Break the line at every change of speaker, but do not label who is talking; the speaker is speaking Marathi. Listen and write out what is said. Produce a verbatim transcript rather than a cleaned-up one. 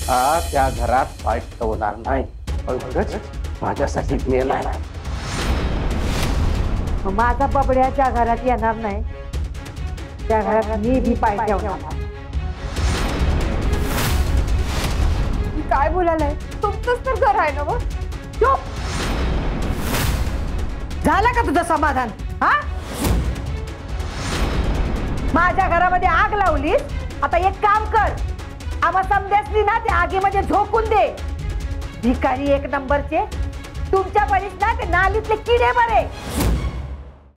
हा त्या घरात पाय ठेवणार नाही. माझ्यासाठी मेला.
माझा बबड्याच्या घरात येणार नाही, त्या घरात मी भी पाय ठेवणार.
काय बोलायलाय? तुमचंच तर घर आहे ना. मग
चुप. झालं का तुझं समाधान? हा, माझ्या घरामध्ये आग लावलीस. आता एक काम कर, आम्हा समजासली ना त्या आगीमध्ये झोकून दे. भिकारी एक नंबरचे तुमच्या बरीच ना ते नालीतले किडे बरे.